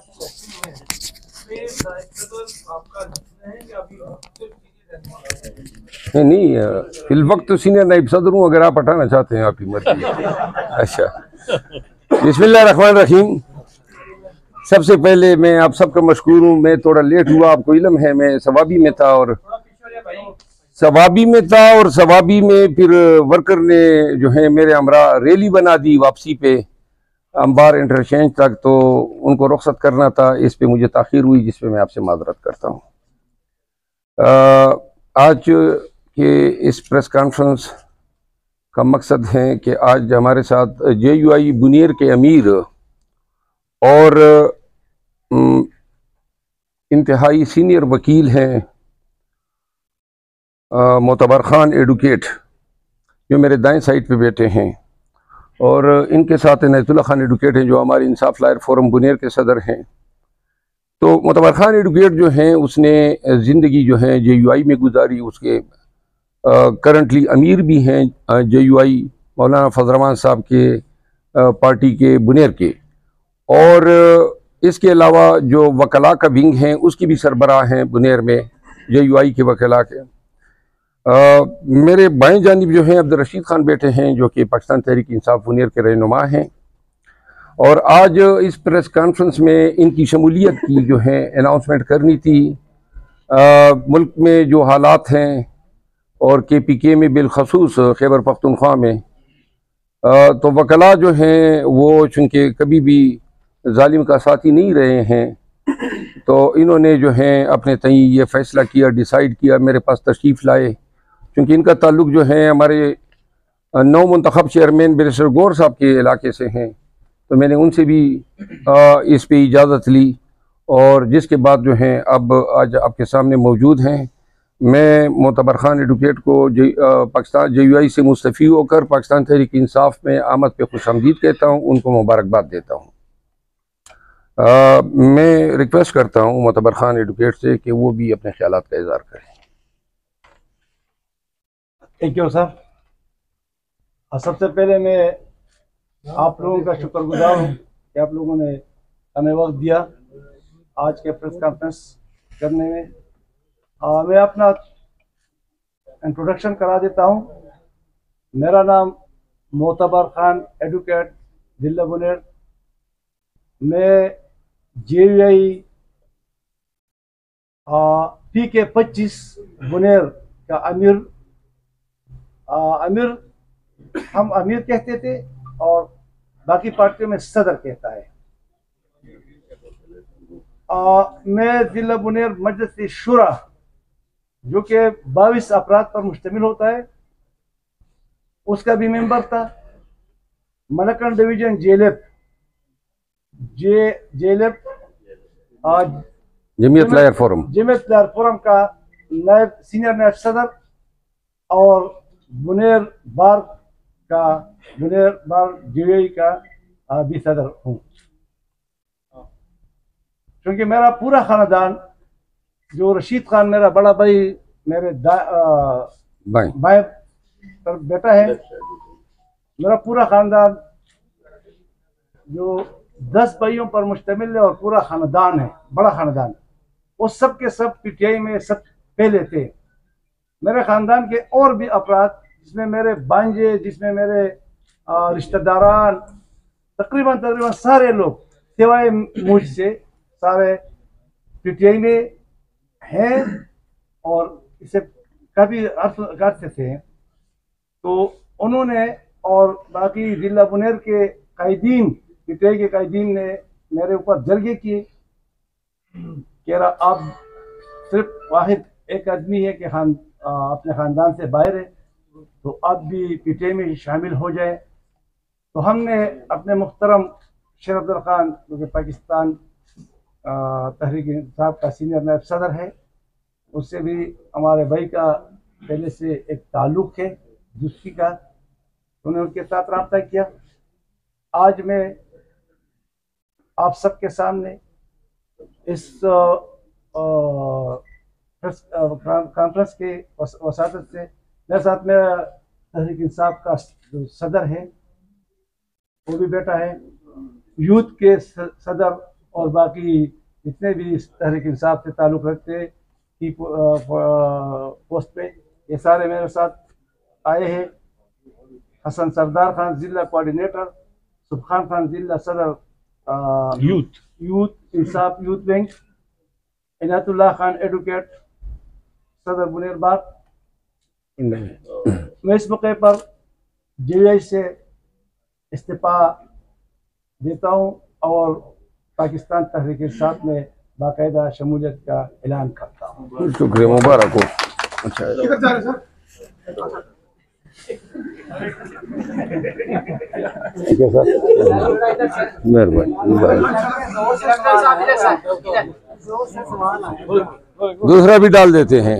नहीं नहीं, फिल वक्त तो सीनियर नाइब सदर हूँ, अगर आप हटाना चाहते हैं आपकी मर्जी है। अच्छा, बिस्मिल्लाह रहमान रहीम। सबसे पहले मैं आप सबका मशकूर हूँ। मैं थोड़ा लेट हुआ, आपको इल्म है, मैं सवाबी में था और सवाबी में फिर वर्कर ने जो है मेरे हमरा रैली बना दी वापसी पे अंबार इंटरचेंज तक, तो उनको रुखसत करना था, इस पे मुझे ताखीर हुई, जिस पे मैं आपसे माजरत करता हूँ। आज के इस प्रेस कॉन्फ्रेंस का मकसद है कि आज हमारे साथ JUI बुनेर के अमीर और इंतहाई सीनियर वकील हैं मोतबर खान एडवोकेट, जो मेरे दाएं साइड पे बैठे हैं, और इनके साथ इनायतुल्ला खान एडवोकेट हैं, जो हमारे इंसाफ लायर फोरम बुनेर के सदर हैं। तो मोतबर खान एडवोकेट जो हैं, उसने ज़िंदगी जो है JUI में गुजारी। उसके करंटली अमीर भी हैं JUI मौलाना फजल साहब के पार्टी के बुनेर के, और इसके अलावा जो वकला का विंग हैं उसकी भी सरबराह हैं बुनेर में JUI के वकला के। मेरे बाएं जानिब जो हैं अब्दुल रशीद खान बैठे हैं, जो कि पाकिस्तान तहरीक इंसाफ बुनेर के रहनुमा हैं, और आज इस प्रेस कॉन्फ्रेंस में इनकी शमूलियत की जो है अनाउंसमेंट करनी थी। मुल्क में जो हालात हैं और KPK में बिलखसूस खैबर पख्तूनख्वा में, तो वकला जो हैं वो चूँकि कभी भी जालिम का साथी नहीं रहे हैं, तो इन्होंने जो है अपने तई ये फ़ैसला किया, डिसाइड किया, मेरे पास तशरीफ़ लाए। क्योंकि इनका ताल्लुक़ जो है हमारे नौ मुंतखब चेयरमैन बैरिस्टर गौर साहब के इलाके से हैं, तो मैंने उनसे भी इस पे इजाज़त ली, और जिसके बाद जो है अब आज आपके सामने मौजूद हैं। मैं मोतबर खान एडवोकेट को पाकिस्तान JUI से मुस्तफ़ी होकर पाकिस्तान तहरीक इंसाफ में आमद पे खुशामदीद कहता हूँ, उनको मुबारकबाद देता हूँ। मैं रिक्वेस्ट करता हूँ मोतबर खान एडवोकेट से कि वो भी अपने ख्यालात का इज़हार करें। Thank you sir. सबसे पहले मैं आप लोगों का शुक्रगुजार हूँ कि आप लोगों ने हमें वक्त दिया आज के प्रेस कॉन्फ्रेंस करने में। मैं अपना इंट्रोडक्शन करा देता हूँ। मेरा नाम मोतबर खान एडवोकेट जिला बुनेर। मैं JUI PK 25 बुनेर का अमीर हम अमीर कहते थे, और बाकी पार्टियों में सदर कहता है। मैं जिला बुनेर मजलिस शुरा, जो कि 22 अफराद पर मुश्तमिल होता है, उसका भी मेंबर था। Malakand division JLF Jamiat lawyer forum का सीनियर नायब सदर, और बुनेर बार JUI का भी सदर हूँ। क्योंकि मेरा पूरा खानदान, जो रशीद खान मेरा बड़ा भाई मेरे बाएं पर बेटा है, मेरा पूरा खानदान जो 10 भाइयों पर मुश्तमिल है और पूरा खानदान है, बड़ा खानदान, वो सब के सब PTI में सब पहले थे। मेरे खानदान के और भी अफराद, जिसमें मेरे भांजे, जिसमें मेरे रिश्तेदारान, तकरीबन सारे लोग सिवाय मुझसे सारे PTI में हैं, और इसे काफ़ी अर्थ से। तो उन्होंने और बाकी जिला बुनेर के कायदीन, PTI के कायदीन ने मेरे ऊपर जरगे किए कि आप सिर्फ वाहिद एक आदमी है कि अपने ख़ानदान से बाहर है, तो आप भी PTI में शामिल हो जाए। तो हमने अपने मुख्तरम शेर अब्दुल खान, जो कि पाकिस्तान तहरीक इंसाफ का सीनियर नायब सदर है, उससे भी हमारे भाई का पहले से एक ताल्लुक़ है दोस्ती का, उन्होंने उनके साथ रब्ता किया। आज मैं आप सबके सामने इस कॉन्फ्रेंस के वसातत से, मेरे साथ मेरा तहरीक इंसाफ का जो सदर है वो भी बैठा है, यूथ के सदर और बाकी जितने भी इस तहरीक इंसाफ से ताल्लुक़ रखते की पोस्ट पे, ये सारे मेरे साथ आए हैं। हसन सरदार खान जिला कोऑर्डिनेटर, सुबहान खान जिला सदर यूथ इंसाफ youth bank, Inayatullah Khan advocate सदर बुनेर बाग। मैं इस मौके पर JI से इस्तीफा देता हूँ और पाकिस्तान तहरीक इंसाफ में बाकायदा शमूलियत का ऐलान करता हूँ। शुक्रिया, मुबारक हो। अच्छा, ठीक है सर, मेहरबानी। दूसरा भी डाल देते हैं।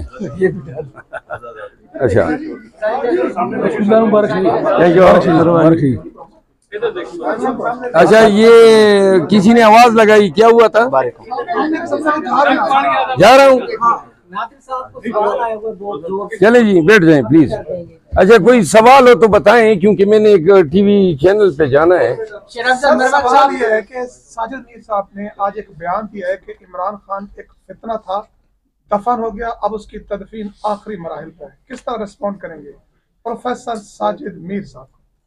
अच्छा, अच्छा, ये किसी ने आवाज लगाई, क्या हुआ था? जा रहा हूँ, चले जी, बैठ जाएं प्लीज। अच्छा, कोई सवाल हो तो बताएं, क्योंकि मैंने एक TV चैनल पे जाना है। सवाल ये है कि साजिद मीर साहब ने आज एक बयान दिया है कि इमरान खान एक फितना था, दफन हो गया, अब उसकी तदफीन आखिरी मराहिल पर है। किस तरह रिस्पॉन्ड करेंगे प्रोफेसर साजिद मीर साहब?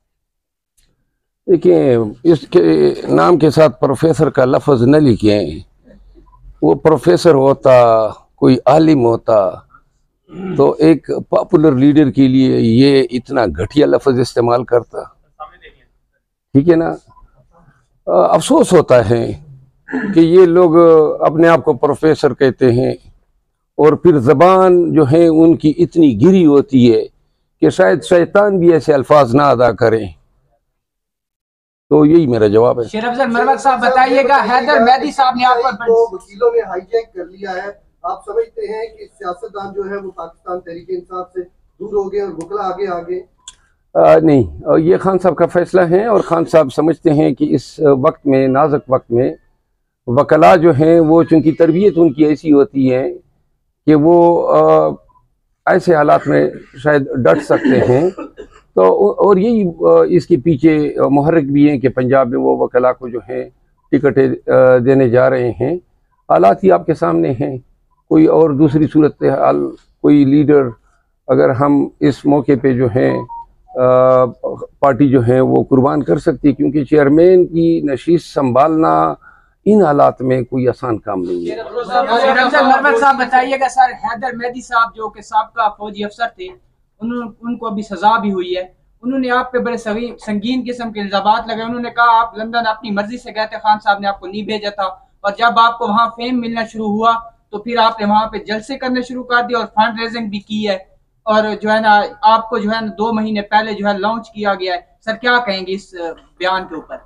देखिए, इसके नाम के साथ प्रोफेसर का लफ्ज न लिखें। वो प्रोफेसर होता, कोई आलिम होता, तो एक पॉपुलर लीडर के लिए ये इतना घटिया लफ्ज इस्तेमाल करता, ठीक है ना। अफसोस होता है कि ये लोग अपने आप को प्रोफेसर कहते हैं और फिर ज़बान जो है उनकी इतनी गिरी होती है कि शायद शैतान भी ऐसे अल्फाज ना अदा करें। तो यही मेरा जवाब है। शेर अफजल मरवत साहब बताइएगा, हैदर मेहदी साहब ने आपको वकीलों ने हाईजैक कर लिया है, आप समझते हैं कि सियासतदान जो है वो पाकिस्तान तहरीक इंसाफ से दूर हो गए और वकला आगे आगे? नहीं, ये खान साहब का फैसला है और खान साहब समझते हैं कि इस वक्त में, नाजुक वक्त में, वकला जो हैं वो चूँकि तरबियत उनकी ऐसी होती है कि वो ऐसे हालात में शायद डट सकते हैं। तो और यही इसके पीछे मुहर्रिक भी हैं कि पंजाब में वो वकला को जो है टिकटें देने जा रहे हैं। हालात ही आपके सामने हैं। कोई और दूसरी सूरत हाल, कोई लीडर अगर हम इस मौके पे जो है पार्टी जो है वो कुर्बान कर सकती है, क्योंकि चेयरमैन की नशीस संभालना इन हालात में कोई आसान काम नहीं है। साहब बताइएगा सर, हैदर मेहदी साहब जो कि साबका फौजी अफसर थे, उनको अभी सजा भी हुई है। उन्होंने आप पे बड़े संगीन किस्म के इल्जामात लगाए। उन्होंने कहा आप लंदन अपनी मर्जी से गए थे, खान साहब ने आपको नहीं भेजा था, और जब आपको वहाँ फेम मिलना शुरू हुआ तो फिर आपने वहाँ पे जलसे करने शुरू कर दिया और फंड रेजिंग भी की है, और जो है ना आपको जो है ना 2 महीने पहले जो है लॉन्च किया गया है। सर क्या कहेंगे इस बयान के ऊपर?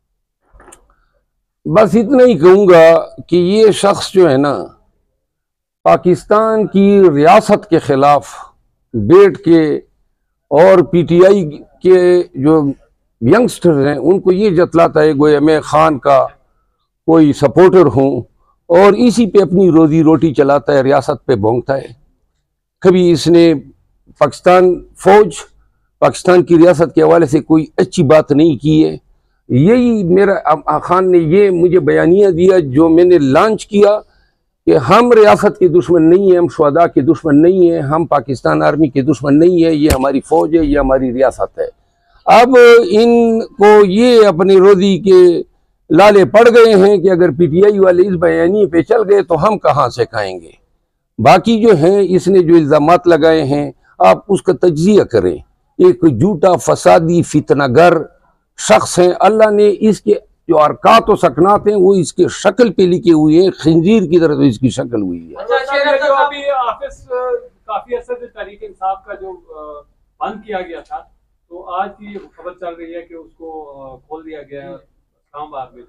बस इतना ही कहूँगा कि ये शख्स जो है ना पाकिस्तान की रियासत के खिलाफ बैठ के और PTI के जो यंगस्टर्स हैं उनको ये जतलाता है गोया मैं खान का कोई सपोर्टर हूँ, और इसी पे अपनी रोजी रोटी चलाता है, रियासत पे भोंगता है। कभी इसने पाकिस्तान फौज, पाकिस्तान की रियासत के हवाले से कोई अच्छी बात नहीं की है। यही मेरा खान ने ये मुझे बयानिया दिया जो मैंने लॉन्च किया कि हम रियासत के दुश्मन नहीं है, हम शुहदा के दुश्मन नहीं है, हम पाकिस्तान आर्मी के दुश्मन नहीं है, ये हमारी फौज है, ये हमारी रियासत है। अब इनको ये अपनी रोजी के लाले पड़ गए हैं कि अगर PTI वाले इस बयानी पे चल गए तो हम कहाँ से खाएंगे। बाकी जो है इसने जो इल्ज़ामात लगाए हैं आप उसका तज्जिया करें। एक झूठा फसादी फितनागर शख्स है। अल्लाह ने इसके जो अरकात और सकनात हैं वो इसके शक्ल पे लिखे हुए हैं, खंजीर की तरह तो इसकी शक्ल हुई है। जो अभी ऑफिस काफी अर्से से तहरीक इंसाफ का जो बंद किया गया था, तो आज की खबर चल रही है कि उसको खोल दिया गया है इस्लामाबाद में।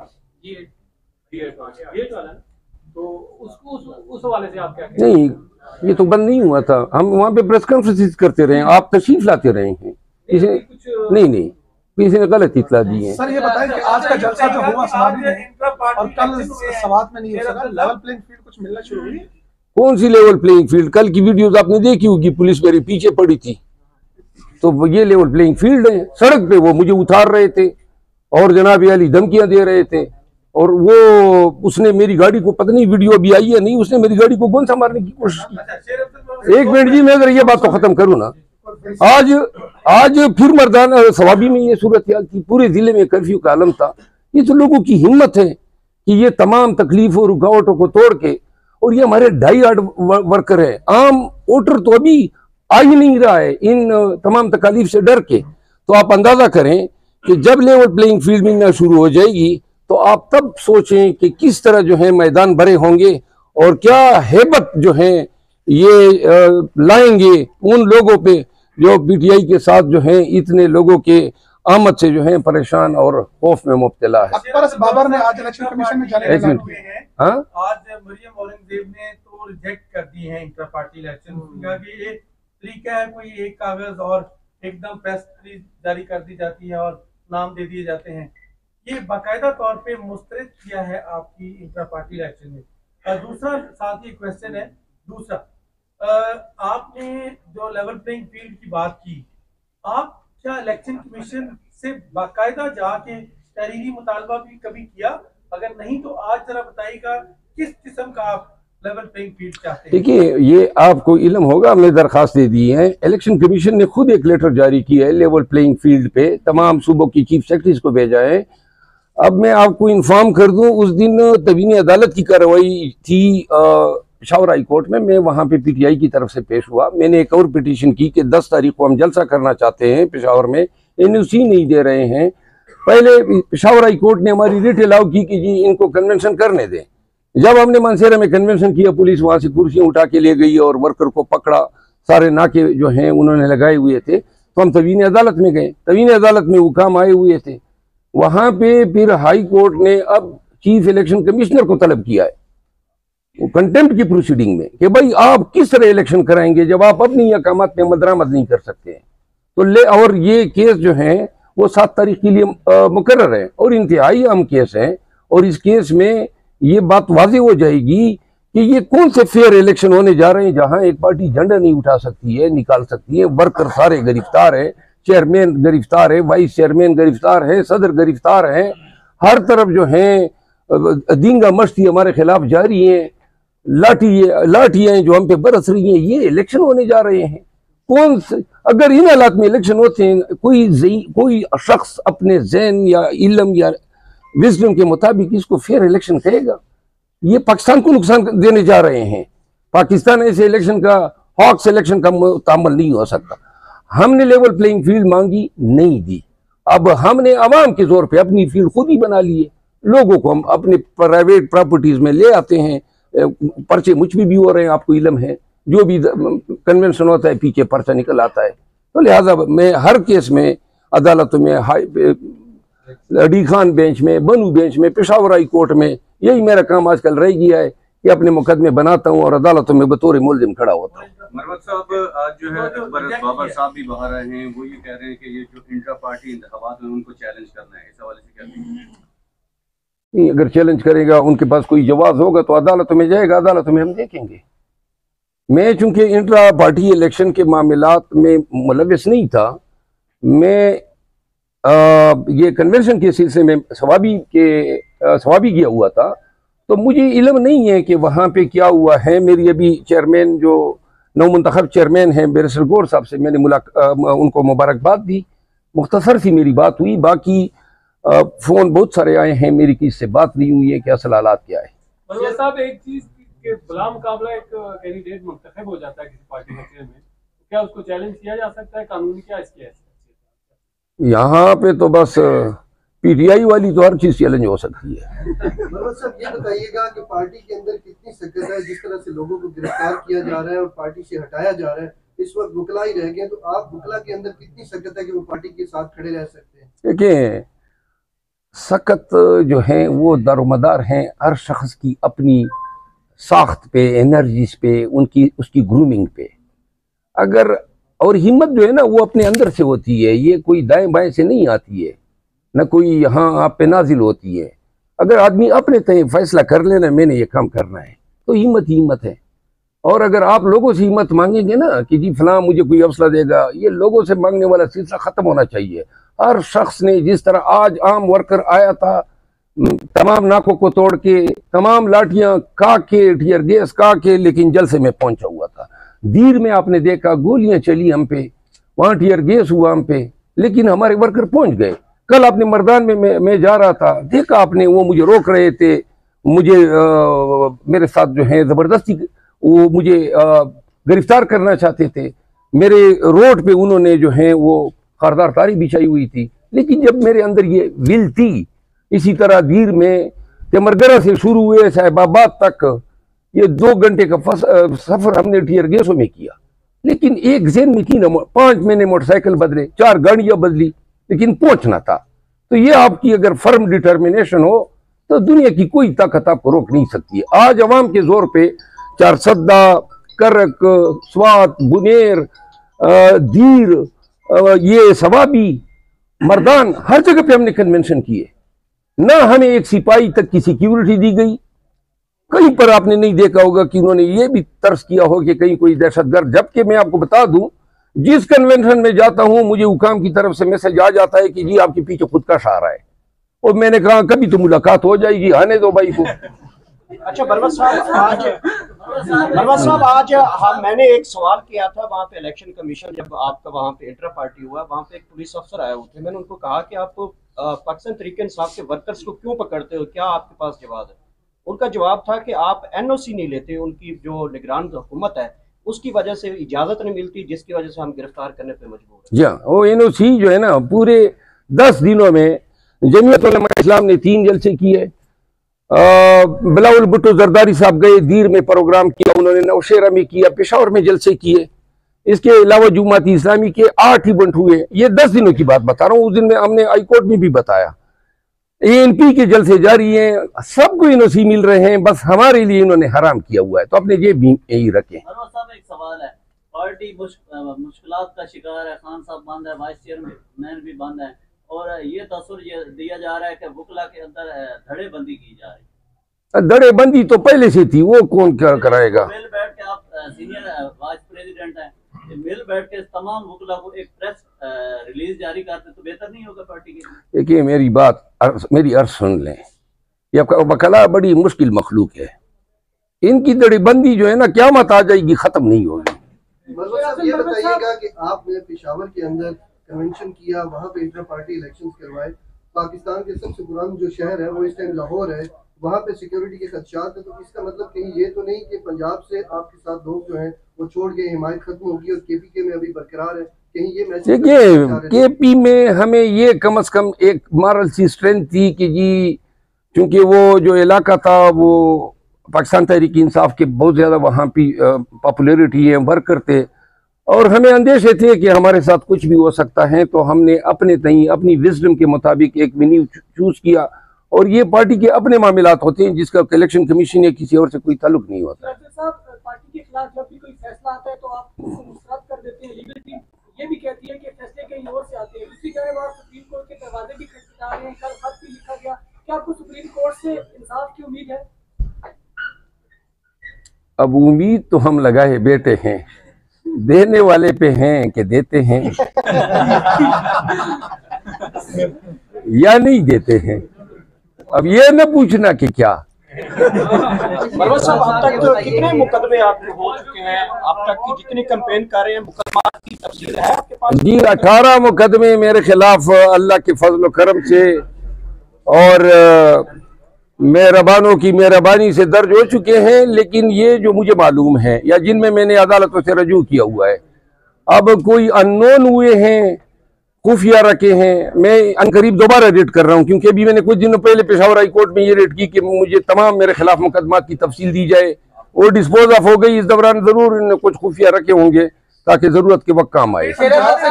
तो उसको उस हवाले से आप क्या कहेंगे? नहीं, ये तो बंद नहीं हुआ था, हम वहाँ पे प्रेस कॉन्फ्रेंस करते रहे, आप तशरीफ लाते रहे हैं। नहीं, किसी ने गलत इतला दी है। सर ये बताएं कि आज का जलसा जो हुआ समाज में और कल समाज में नहीं हो सका, लेवल प्लेइंग फील्ड कुछ मिलना शुरू हुई? कौन सी लेवल प्लेइंग फील्ड? कल की वीडियोस आपने देखी होगी, पुलिस मेरे पीछे पड़ी थी, तो ये लेवल प्लेइंग फील्ड है। सड़क पे वो मुझे उतार रहे थे और जनाब अली धमकियां दे रहे थे और वो उसने मेरी गाड़ी को, पता नहीं वीडियो अभी आई है नहीं, उसने मेरी गाड़ी को गोंसा मारने की कोशिश की। एक मिनट जी, मैं अगर ये बात तो खत्म करूँ ना, आज फिर मर्दान सवाबी में ये सूरत हाल थी, पूरे जिले में कर्फ्यू का आलम था। ये तो लोगों की हिम्मत है कि ये तमाम तकलीफों रुकावटों को तोड़ के, और ये हमारे डाई हार्ड वर्कर है, आम वोटर तो अभी आ ही नहीं रहा है इन तमाम तकालीफ से डर के। तो आप अंदाजा करें कि जब लेवल प्लेइंग फील्ड मिलना शुरू हो जाएगी तो आप तब सोचें कि किस तरह जो है मैदान भरे होंगे और क्या हेबत जो है ये लाएंगे उन लोगों पे जो पीटीआई के साथ जो है इतने लोगों के आमद से जो है परेशान और खौफ में मुब्तला है। बाबर ने आज इलेक्शन कमीशन में जाने आज मरियम औरंगजेब ने तो रिजेक्ट कर दी है इंटर पार्टी इलेक्शन का, कि ये तरीका है, कोई एक कागज और एकदम प्रेस रिलीज जारी कर दी जाती है और नाम दे दिए जाते हैं। ये बाकायदा तौर पे मुस्तरद किया है आपकी इंटर पार्टी इलेक्शन में। दूसरा साथ ही क्वेश्चन है, आपने जो लेवल प्लेइंग फील्ड की बात की, आप क्या इलेक्शन कमीशन से बाकायदा जाके तहरीरी मुतालबा भी कभी किया? अगर नहीं तो आज जरा बताइएगा किस किस्म का आप लेवल प्लेइंग फील्ड चाहते हैं? देखिए, ये आपको इल्म होगा, हमने दरखास्त दे दी है। इलेक्शन कमीशन ने खुद एक लेटर जारी किया है लेवल प्लेइंग फील्ड पे, तमाम सूबों की चीफ सेक्रेटरीज को भेजा है। अब मैं आपको इन्फॉर्म कर दूं, उस दिन तवीनी अदालत की कार्रवाई थी पेशावर हाई कोर्ट में, मैं वहां पे पीटीआई की तरफ से पेश हुआ। मैंने एक और पिटीशन की कि 10 तारीख को हम जलसा करना चाहते हैं पेशावर में, एनओसी नहीं दे रहे हैं। पहले पेशावर हाई कोर्ट ने हमारी रिट अलाउ की कि जी इनको कन्वेंशन करने दें। जब हमने मानसेरा में कन्वेंशन किया, पुलिस वहां से कुर्सियां उठा के ले गई और वर्कर को पकड़ा, सारे नाके जो हैं उन्होंने लगाए हुए थे। तो हम तवीनी अदालत में गए, तवीनी अदालत में वो काम आए हुए थे। वहां पे फिर हाई कोर्ट ने अब चीफ इलेक्शन कमिश्नर को तलब किया है वो कंटेम्प्ट की प्रोसीडिंग में कि भाई आप किस तरह इलेक्शन कराएंगे जब आप अपनी अकामत में मदरामद नहीं कर सकते हैं। तो ले, और ये केस जो है वो 7 तारीख के लिए मुकर्रर है और इंतहाई अहम केस है। और इस केस में ये बात वाज़ेह हो जाएगी कि ये कौन से फेयर इलेक्शन होने जा रहे हैं जहां एक पार्टी झंडा नहीं उठा सकती है, निकाल सकती है, वर्कर सारे गिरफ्तार है, चेयरमैन गिरफ्तार है, वाइस चेयरमैन गिरफ्तार है, सदर गिरफ्तार है, हर तरफ जो है दींगा मस्ती हमारे खिलाफ जारी है, लाठियां जो हम पे बरस रही हैं। ये इलेक्शन होने जा रहे हैं। कौन से, अगर इन हालात में इलेक्शन होते हैं, कोई शख्स अपने ज़हन या इल्म या विजडम के मुताबिक इसको फेयर इलेक्शन कहेगा? ये पाकिस्तान को नुकसान देने जा रहे हैं। पाकिस्तान ऐसे इलेक्शन का, हॉक इलेक्शन का तामल नहीं हो सकता। हमने लेवल प्लेइंग फील्ड मांगी, नहीं दी। अब हमने अवाम के जोर पे अपनी फील्ड खुद ही बना ली है। लोगों को हम अपने प्राइवेट प्रॉपर्टीज में ले आते हैं, पर्चे मुझ भी हो रहे हैं, आपको इल्म है, जो भी कन्वेंशन होता है पीछे पर्चा निकल आता है। तो लिहाजा मैं हर केस में अदालतों में, डी खान बेंच में, बनू बेंच में, पेशावर हाई कोर्ट में, यही मेरा काम आजकल रह गया है कि अपने मुकदमे बनाता हूँ और अदालतों में बतौर मुल्जिम खड़ा होता हूँ। मरवत साहब, आज जो है बाबर साहब भी बाहर आए हैं, वो ये कह रहे हैं कि ये जो इंट्रा पार्टी इंतखाबात में उनको चैलेंज करना है, इस हवाले से क्या कहेंगे? नहीं, अगर चैलेंज करेगा, उनके पास कोई जवाब होगा तो अदालतों में जाएगा, अदालतों में हम देखेंगे। मैं चूंकि इंट्रा पार्टी इलेक्शन के मामलात में मुलव्वस नहीं था, मैं ये कन्वेंशन के सिलसिले में सवाबी गया हुआ था, तो मुझे इल्म नहीं है कि वहाँ पे क्या हुआ है। मेरी अभी चेयरमैन जो नौमुंतखब चेयरमैन हैं बैरिस्टर गौर साहब से मैंने उनको मुबारकबाद दी, मुख्तसर सी मेरी बात हुई। बाकी फ़ोन बहुत सारे आए हैं, मेरी किसी से बात नहीं हुई है कि असल हालात क्या है। साहब, एक चीज़ के बुला मुकाबला एक कैंडिडेट मुंतखब हो जाता है किसी पार्टी में, क्या उसको चैलेंज किया जा सकता है? कानून क्या इसकी है? यहाँ पे तो बस पीटीआई वाली तो हर चीज चैलेंज हो सकती है। मरवत साहब, ये बताइएगा कि पार्टी के अंदर कितनी सकत है, जिस तरह से लोगों को गिरफ्तार किया जा रहा है और पार्टी से हटाया जा रहा है, इस वक्त बुकला ही रह गए, तो आप बुकला के अंदर कितनी सकत है कि वो पार्टी के साथ खड़े रह सकते हैं? देखिए, सकत जो है वो दारोमदार हैं हर शख्स की अपनी साख्त पे, एनर्जीज पे, उसकी ग्रूमिंग पे। अगर और हिम्मत जो है ना वो अपने अंदर से होती है, ये कोई दाएं बाएं से नहीं आती है, न कोई यहाँ आप पे नाजिल होती है। अगर आदमी अपने तय फैसला कर लेना मैंने ये काम करना है, तो हिम्मत ही हिम्मत है। और अगर आप लोगों से हिम्मत मांगेंगे ना कि जी फलां मुझे कोई हौसला देगा, ये लोगों से मांगने वाला सिलसिला ख़त्म होना चाहिए। हर शख्स ने, जिस तरह आज आम वर्कर आया था तमाम नाकों को तोड़ के, तमाम लाठियां खा के, टीयर गैस खा के, लेकिन जलसे में पहुंचा हुआ था। दीर में आपने देखा गोलियां चली हम पे, वहां टीयर गैस हुआ हम पे, लेकिन हमारे वर्कर पहुंच गए। कल आपने मर्दान में मैं जा रहा था, देखा आपने, वो मुझे रोक रहे थे, मुझे मेरे साथ जो है ज़बरदस्ती वो मुझे गिरफ्तार करना चाहते थे। मेरे रोड पे उन्होंने जो है वो खारदार तारी बिछाई हुई थी, लेकिन जब मेरे अंदर ये विल थी, इसी तरह दीर में तेमरगरा से शुरू हुए साहिबाबाद तक ये 2 घंटे का सफर हमने टीयर गैसों में किया, लेकिन एक जेन में थी ना, 5 महीने मोटरसाइकिल बदले, 4 गाड़ियां बदली, लेकिन पहुंचना था। तो ये आपकी अगर फर्म डिटर्मिनेशन हो तो दुनिया की कोई ताकत आपको रोक नहीं सकती है। आज अवाम के जोर पे चारसद्दा, करक, स्वात, बुनेर, दीर, ये सवाबी, मर्दान, हर जगह पे हमने कन्वेंशन किए। ना हमें एक सिपाही तक की सिक्योरिटी दी गई। कहीं पर आपने नहीं देखा होगा कि उन्होंने ये भी तर्स किया हो कि कहीं कोई दहशतगर्द, जबकि मैं आपको बता दूं, जिस कन्वेंशन में जाता हूं मुझे हुकाम की तरफ से मैसेज आ जाता है कि जी आपके पीछे खुदकश आ रहा है, और मैंने कहा कभी तो मुलाकात हो जाएगी, आने दो भाई को। अच्छा बरवत साहब, आज मैंने एक सवाल किया था वहाँ पे इलेक्शन कमीशन, जब आपका वहाँ पे इंटर पार्टी हुआ, वहाँ पे एक पुलिस अफसर आए हुए थे, मैंने उनको कहा कि आप पाकिस्तान तहरीक इंसाफ के वर्कर्स को क्यों पकड़ते हो, क्या आपके पास जवाब है? उनका जवाब था कि आप NOC नहीं लेते, उनकी जो निगरान हुकूमत है उसकी वजह से इजाजत नहीं मिलती, जिसकी वजह से हम गिरफ्तार करने पे मजबूर हैं। जी हाँ, वो NOC जो है ना, पूरे 10 दिनों में जमीयत उलमा इस्लाम ने 3 जलसे किए। बिलावल भुट्टो जरदारी साहब गए, दीर में प्रोग्राम किया उन्होंने, नौशेरा में किया, पेशावर में जलसे किए। इसके अलावा जुमाती इस्लामी के 8 इवेंट हुए। ये 10 दिनों की बात बता रहा हूँ, उस दिन में हमने हाईकोर्ट में भी बताया। ANP के जलसे जारी हैं, सबको NOC मिल रहे हैं, बस हमारे लिए इन्होंने हराम किया हुआ है, तो अपने जेब भी यही रखें। एक सवाल है, पार्टी मुश्किलात का शिकार है, खान साहब बंद है, वाइस चेयरमैन भी बंद है, और ये तस्वीर दिया जा रहा है कि वुकला के अंदर धड़ेबंदी की जा रही है। धड़ेबंदी तो पहले से थी, वो कौन कराएगा? मिल बैठ के, आप सीनियर वाइस प्रेसिडेंट हैं, मिल बैठ के तमाम वुकला को एक प्रेस रिलीज जारी करते तो बेहतर नहीं होगा पार्टी के लिए? देखिए मेरी अर्ज सुन लें, ये वकला बड़ी मुश्किल मखलूक है, इनकी धड़ेबंदी जो है ना क़यामत आ जाएगी, खत्म नहीं होगी। ये बताइएगा कि आपने पेशावर के अंदर कन्वेंशन किया, वहाँ पे इंटर पार्टी इलेक्शंस करवाए, पाकिस्तान के सबसे पुराना जो शहर है वो इस टाइम लाहौर है, वहाँ पे सिक्योरिटी के खदशात है, तो इसका मतलब कहीं ये तो नहीं कि पंजाब से आपके साथ लोग जो हैं वो छोड़ गए, हिमायत खत्म होगी और KPK में अभी बरकरार है, कहीं ये मैसेज? देखिए KP में हमें ये कम से कम एक मॉरल सी स्ट्रेंथ थी कि जी, क्योंकि वो जो इलाका था वो पाकिस्तान तहरीक इंसाफ के बहुत ज़्यादा वहाँ पे पॉपुलरिटी है, वर्कर थे, और हमें अंदेशे थे कि हमारे साथ कुछ भी हो सकता है, तो हमने अपने तई अपनी विजडम के मुताबिक एक वेन्यू चूज किया, और ये पार्टी के अपने मामलात होते हैं जिसका इलेक्शन कमीशन या किसी और से कोई ताल्लुक नहीं होता। पार्टी के खिलाफ जब भी कोई फैसला आता है तो आप उसको मुस्तरद कर देते हैं, लीगल टीम ये भी कहती है कि फैसले कहीं और से आते हैं, दूसरी तरफ आप सुप्रीम कोर्ट के दरवाजे भी खटखटा रहे हैं, कल खत भी लिखा गया, क्या आपको सुप्रीम कोर्ट से इंसाफ की उम्मीद है? अब उम्मीद तो हम लगाए बैठे हैं, देने वाले पे हैं कि देते हैं या नहीं देते हैं, अब ये न पूछना कि क्या। बरवत साहब, अब तक तो कितने मुकदमे आपके हो चुके हैं, अब तक की जितनी कैंपेन कर रहे हैं, मुकदमा की तफसील है आपके पास? जी 18 मुकदमे मेरे खिलाफ अल्लाह के फजल करम से और मेहरबानों की मेहरबानी से दर्ज हो चुके हैं, लेकिन ये जो मुझे मालूम है या जिनमें मैंने अदालतों से रजू किया हुआ है, अब कोई अननोन हुए हैं, खुफिया रखे हैं। मैं अनकरीब दोबारा रेड कर रहा हूं, क्योंकि अभी मैंने कुछ दिनों पहले पेशावर हाई कोर्ट में ये रेड की कि मुझे तमाम मेरे खिलाफ मुकदमा की तफसील दी जाए, वो डिस्पोज ऑफ हो गई। इस दौरान जरूर इन्होंने कुछ खुफिया रखे होंगे ताकि जरूरत के वक्त काम आए।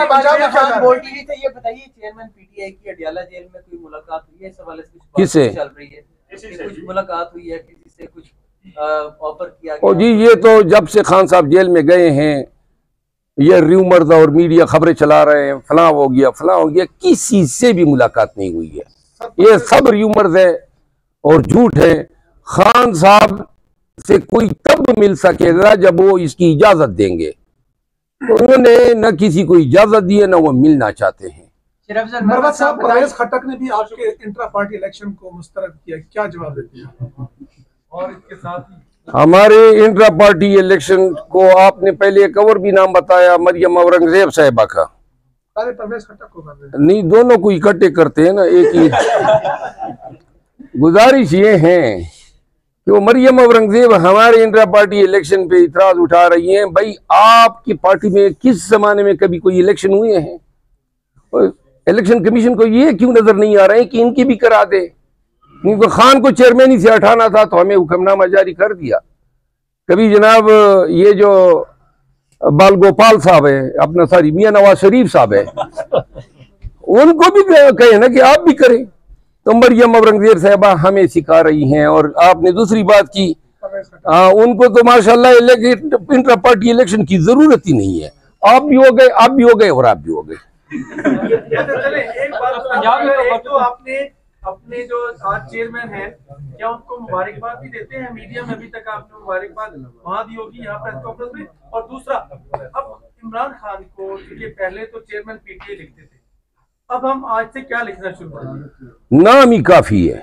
किससे कुछ मुलाकात हुई है, किसी से कुछ ऑफर किया गया? जी ये तो जब से खान साहब जेल में गए हैं, ये रूमर्स और मीडिया खबरें चला रहे हैं, फलां हो गया, किसी से भी मुलाकात नहीं हुई है। ये सब रूमर्स है और झूठ है। खान साहब से कोई तब मिल सकेगा जब वो इसकी इजाजत देंगे, तो उन्होंने न किसी को इजाजत दी है, न वो मिलना चाहते हैं। मरवत साहब, परवेज खट्टक ने भी आपके इंट्रा पार्टी इलेक्शन को मुस्तरद किया, क्या जवाब देते हैं? और इसके साथ ही हमारे इंट्रा पार्टी इलेक्शन को आपने पहले एक और भी नाम बताया, मरियम औरंगजेब साहिबा का। सारे परवेज खट्टक को कर रहे हैं। नहीं, दोनों को इकट्ठे करते हैं ना, एक ही। गुजारिश ये है कि वो मरियम औरंगजेब हमारे इंट्रा पार्टी इलेक्शन पे इतराज उठा रही हैं। भाई, आपकी पार्टी में किस जमाने में कभी कोई इलेक्शन हुए हैं? इलेक्शन कमीशन को ये क्यों नजर नहीं आ रहा है कि इनकी भी करा दे? क्योंकि खान को चेयरमैनी से हटाना था तो हमें हुक्मनामा जारी कर दिया। कभी जनाब ये जो बाल गोपाल साहब है, अपना सारी मियां नवाज शरीफ साहब है, उनको भी कहे ना कि आप भी करें। तो मरियम औरंगजेब साहबा हमें सिखा रही हैं। और आपने दूसरी बात की, उनको तो माशाल्लाह इंट्रा पार्टी इलेक्शन की जरूरत ही नहीं है। आप भी हो गए, आप भी हो गए और आप भी हो गए। चले एक बात, तो आपने अपने जो आज चेयरमैन हैं, क्या उनको मुबारकबाद भी देते हैं? मीडिया में अभी तक आपने मुबारकबाद वहां दी होगी, यहाँ प्रेस कॉन्फ्रेंस में। और दूसरा, अब इमरान खान को, क्योंकि पहले तो चेयरमैन पीटीआई लिखते थे, अब हम आज से क्या लिखना शुरू करेंगे? नाम ही काफी है।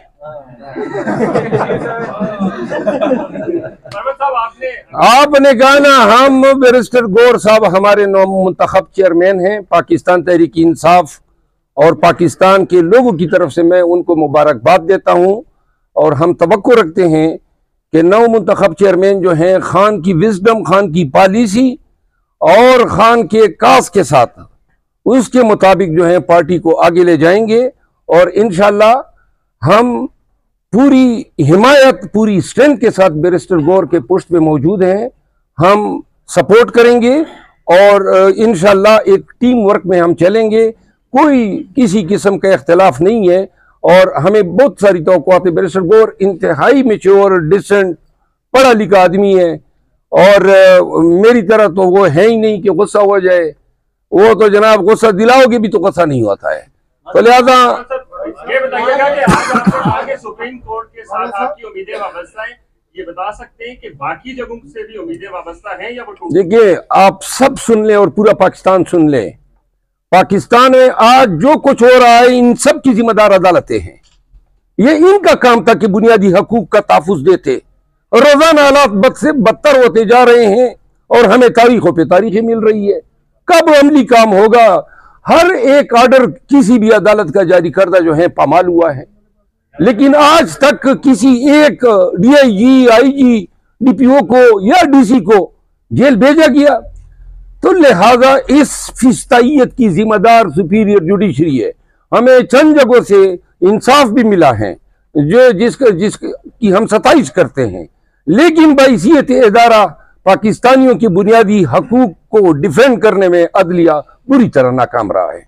आपने कहा ना, हम बैरिस्टर गौर साहब हमारे मुंतखब चेयरमैन हैं पाकिस्तान तहरीक इंसाफ, और पाकिस्तान के लोगों की तरफ से मैं उनको मुबारकबाद देता हूं। और हम तवक्को रखते हैं कि नौ मुंतखब चेयरमैन जो हैं, खान की विजडम, खान की पॉलिसी और खान के कास के साथ उसके मुताबिक जो है पार्टी को आगे ले जाएंगे। और इंशाल्लाह हम पूरी हिमायत, पूरी स्ट्रेंथ के साथ बैरिस्टर गौर के पोस्ट पे मौजूद हैं। हम सपोर्ट करेंगे और इंशाल्लाह एक टीम वर्क में हम चलेंगे। कोई किसी किस्म का इख्तिलाफ नहीं है और हमें बहुत सारी तवक्कुआत है। बैरिस्टर गौर इंतहाई मैच्योर, डिसेंट, पढ़ा लिखा आदमी है और मेरी तरह तो वो है ही नहीं कि गुस्सा हो जाए। वो तो जनाब गुस्सा दिलाओगे भी तो गुस्सा नहीं होता है। तो लिहाजा ये बताइएगा कि आगे सुप्रीम कोर्ट के साथ आपकी उम्मीदें वाबस्ता हैं, ये बता सकते हैं कि बाकी जगहों से भी उम्मीदें वाबस्ता हैं या वो? देखिए, आप सब सुन लें और पूरा पाकिस्तान सुन ले। पाकिस्तान में आज जो कुछ हो रहा है, इन सब की जिम्मेदार अदालतें हैं। ये इनका काम था कि बुनियादी हकूक का तहफ़्फ़ुज़ देते। रोजाना हालात बद से बदतर होते जा रहे हैं और हमें तारीखों पे तारीखें मिल रही है। कब अमली काम होगा? हर एक ऑर्डर किसी भी अदालत का जारी करदा जो है पामाल हुआ है, लेकिन आज तक किसी एक डीआईजी, आईजी, डीपीओ को या डीसी को जेल भेजा गया। तो लिहाजा इस फिस्ताइयत की जिम्मेदार सुपीरियर जुडिशरी है। हमें चंद जगहों से इंसाफ भी मिला है जो जिसकी हम सताइश करते हैं, लेकिन बहैसियत इदारा पाकिस्तानियों की बुनियादी हकूक को डिफेंड करने में अदलिया बुरी तरह नाकाम रहा है।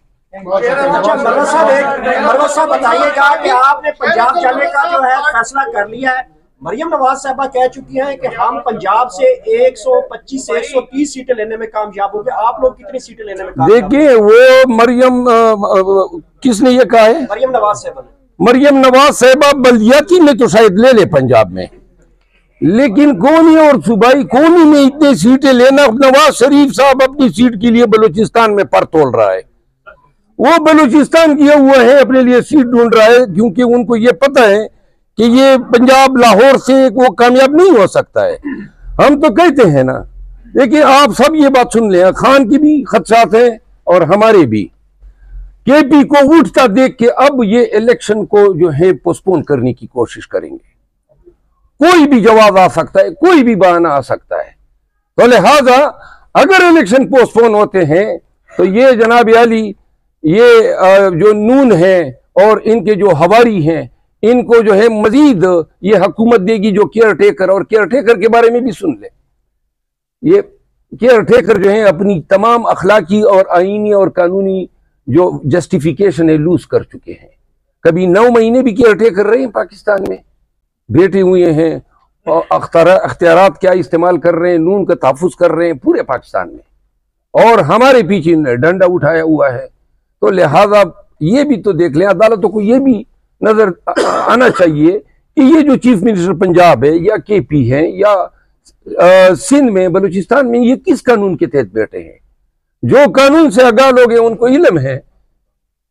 मरवत साहब बताइएगा कि आपने पंजाब जाने का जो है फैसला कर लिया है। मरियम नवाज साहबा कह चुकी हैं कि हम पंजाब से 125 से 130 सीटें लेने में कामयाब हो गए। आप लोग कितनी सीटें लेने में कामयाब? देखिए, वो मरियम किसने ये कहा है? मरियम नवाज साहबा। मरियम नवाज साहबा बल्दियाती में तो शायद ले पंजाब में, लेकिन कौमी और सूबाई कौमी में इतनी सीटें लेना, नवाज शरीफ साहब अपनी सीट के लिए बलूचिस्तान में पर तोल रहा है। वो बलूचिस्तान किया हुआ है, अपने लिए सीट ढूंढ रहा है, क्योंकि उनको ये पता है कि ये पंजाब लाहौर से वो कामयाब नहीं हो सकता है। हम तो कहते हैं ना, देखिए आप सब ये बात सुन लें, खान की भी खदशात हैं और हमारे भी। केपी को उठता देख के अब ये इलेक्शन को जो है पोस्टपोन करने की कोशिश करेंगे। कोई भी जवाब आ सकता है, कोई भी बहाना आ सकता है। तो लिहाजा अगर इलेक्शन पोस्टपोन होते हैं तो ये जनाब अली, ये जो नून है और इनके जो हवारी हैं, इनको जो है मजीद ये हुकूमत देगी जो केयर टेकर, और केयर टेकर के बारे में भी सुन ले। ये केयर टेकर जो है अपनी तमाम अखलाकी और आईनी और कानूनी जो जस्टिफिकेशन है लूज कर चुके हैं। कभी 9 महीने भी केयर टेकर रहे हैं पाकिस्तान में, बैठे हुए हैं और अख्तियारात क्या इस्तेमाल कर रहे हैं, नून का तहफ़्फ़ुज़ कर रहे हैं पूरे पाकिस्तान में, और हमारे पीछे डंडा उठाया हुआ है। तो लिहाजा ये भी तो देख लें, अदालतों को ये भी नजर आना चाहिए कि ये जो चीफ मिनिस्टर पंजाब है या केपी है या सिंध में, बलूचिस्तान में, ये किस कानून के तहत बैठे हैं? जो कानून से आगाह लोग हैं उनको इल्म है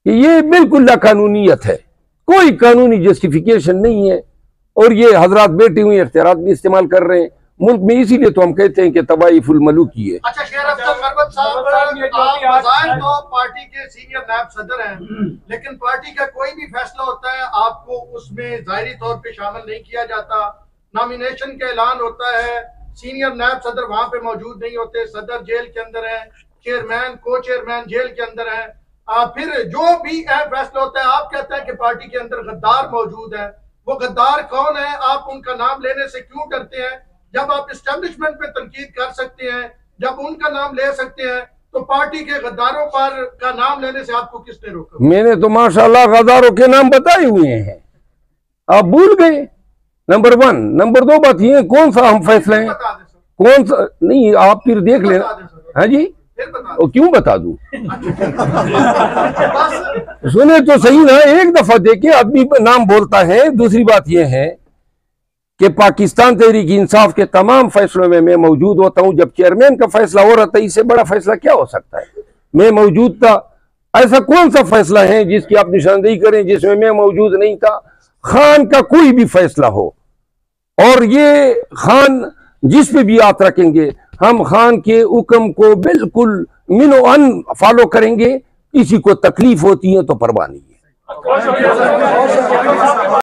कि ये बिल्कुल लाकानूनीयत है, कोई कानूनी जस्टिफिकेशन नहीं है। और ये हजरात बैठे हुए इख्तियारात भी इस्तेमाल कर रहे हैं मुल्क में, इसीलिए तो हम कहते हैं कि तबाही फुल मलूकी है। अच्छा शेर अफजल मरवत साहब, आप बाज़ाहिर तो पार्टी के सीनियर नायब सदर हैं, लेकिन पार्टी का कोई भी फैसला होता है आपको उसमें जाहिरी तौर पे शामिल नहीं किया जाता। नॉमिनेशन का ऐलान होता है, सीनियर नायब सदर वहां पे मौजूद नहीं होते, सदर जेल के अंदर है, चेयरमैन को चेयरमैन जेल के अंदर है। फिर जो भी फैसला होता है आप कहते हैं कि पार्टी के अंदर गद्दार मौजूद है। वो गद्दार कौन है, आप उनका नाम लेने से क्यों डरते हैं? जब आप एस्टेब्लिशमेंट पे तनकीद कर सकते हैं, जब उनका नाम ले सकते हैं, तो पार्टी के गद्दारों पर का नाम लेने से आपको किसने रोका? मैंने तो माशाल्लाह गद्दारों के नाम बताए हुए हैं, आप भूल गए। नंबर 1। नंबर 2 बात ये, कौन सा हम फैसला है, कौन सा नहीं, आप फिर देख लेना। हाँ जी, और क्यों बता दूं? सुने तो सही ना, एक दफा देखे आदमी नाम बोलता है। दूसरी बात यह है कि पाकिस्तान तहरीक इंसाफ के तमाम फैसलों में मैं मौजूद होता हूं। जब चेयरमैन का फैसला हो रहा था, इससे बड़ा फैसला क्या हो सकता है? मैं मौजूद था। ऐसा कौन सा फैसला है जिसकी आप निशानदेही करें जिसमें मैं मौजूद नहीं था? खान का कोई भी फैसला हो, और ये खान जिस पे भी हाथ रखेंगे, हम खान के हुक्म को बिल्कुल मिनो अन फॉलो करेंगे। किसी को तकलीफ होती है तो परवाह नहीं है।